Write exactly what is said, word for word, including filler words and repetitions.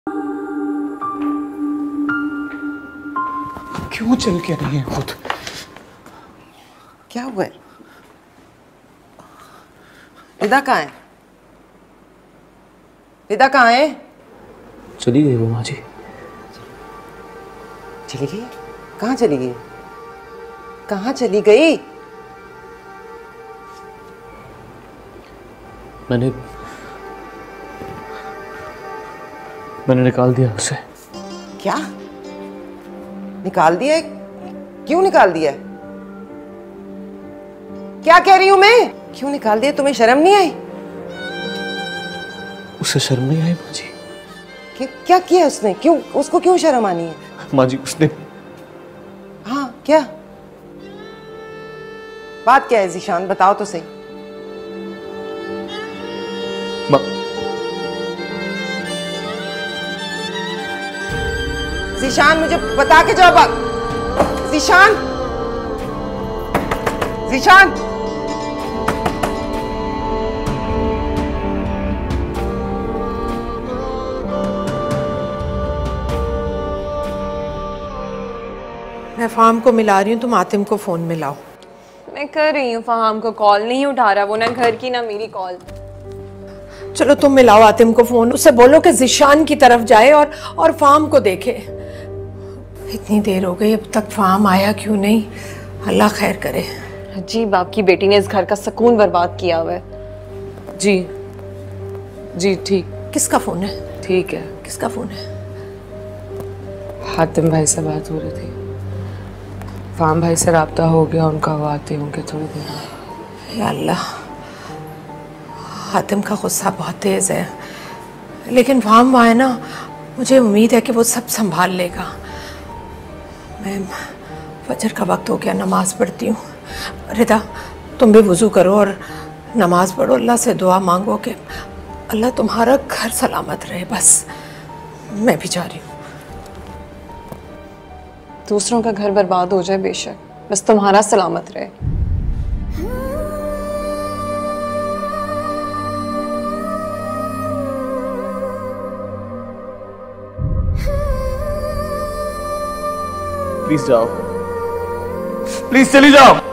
क्यों चल के नहीं है खुद? क्या हुआ है? रिदा कहाँ है? रिदा कहाँ है? चली गई वो माँ जी। चली गई? कहाँ चली गई? कहाँ चली गई? मैंने मैंने निकाल दिया उसे। क्या निकाल दिया है? क्यों निकाल दिया है? क्या कह रही हूं मैं? क्यों निकाल दिया? तुम्हें शर्म नहीं आई? उसे शर्म नहीं आई माँ जी? कि, क्या किया उसने? क्यों उसको क्यों शर्म आनी है? माँ जी उसने। हाँ क्या बात क्या है ज़ीशान, बताओ तो सही। माँ ज़ीशान मुझे बता के जाओ बात। ज़ीशान ज़ीशान मैं फाहम को मिला रही हूँ, तुम आतिम को फोन मिलाओ। मैं कर रही हूँ, फाहम को कॉल नहीं उठा रहा वो, ना घर की ना मेरी कॉल। चलो तुम मिलाओ आतिम को फोन, उससे बोलो कि ज़ीशान की तरफ जाए और और फाहम को देखे। इतनी देर हो गई अब तक फाहम आया क्यों नहीं? अल्लाह खैर करे। अजीब, आपकी बेटी ने इस घर का सुकून बर्बाद किया हुआ है। जी जी ठीक किसका फोन है? ठीक है। किसका फोन है? हातिम भाई से बात हो रही थी। फाहम भाई से राब्ता हो गया उनका, वो आते होंगे थोड़ी देर में। या अल्लाह, हातिम का गुस्सा बहुत तेज है, लेकिन फाहम वहाँ है ना, मुझे उम्मीद है कि वो सब संभाल लेगा। मैं फजर का वक्त हो गया, नमाज पढ़ती हूँ। रिदा तुम भी वज़ू करो और नमाज पढ़ो, अल्लाह से दुआ मांगो कि अल्लाह तुम्हारा घर सलामत रहे। बस मैं भी जा रही हूँ। दूसरों का घर बर्बाद हो जाए बेशक, बस तुम्हारा सलामत रहे। प्लीज जाओ, प्लीज चली जाओ।